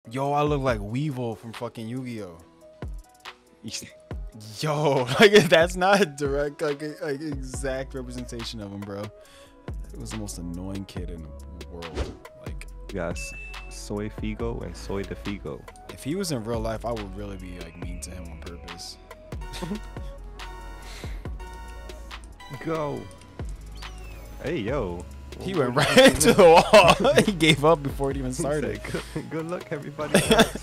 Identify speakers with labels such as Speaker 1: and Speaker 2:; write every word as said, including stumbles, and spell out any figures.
Speaker 1: Yo, I look like Weevil from fucking Yu-Gi-Oh. Yo, like that's not a direct, like, like exact representation of him, bro. It was the most annoying kid in the world. Like,
Speaker 2: yes, Soy Figo and Soy de Figo.
Speaker 1: if he was in real life, I would really be like mean to him on purpose.
Speaker 2: Go. Hey, yo.
Speaker 1: He went right into the wall. He gave up before it even started.
Speaker 2: Good, good luck, everybody else.